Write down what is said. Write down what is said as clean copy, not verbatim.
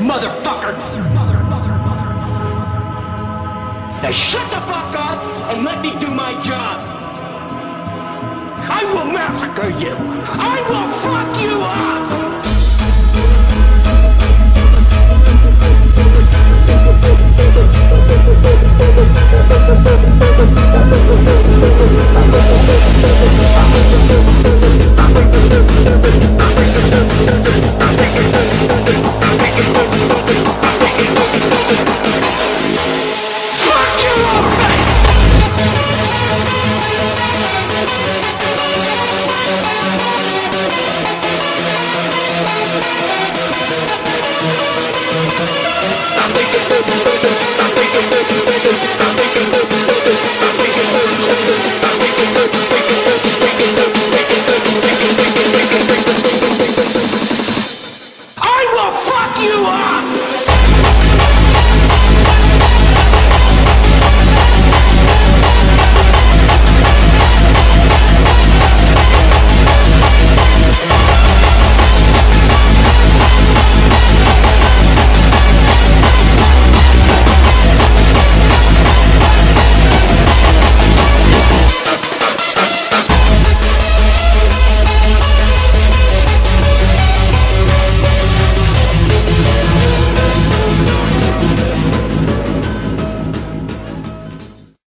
motherfucker! Now shut the fuck up and let me do my job! I will massacre you! I will fuck you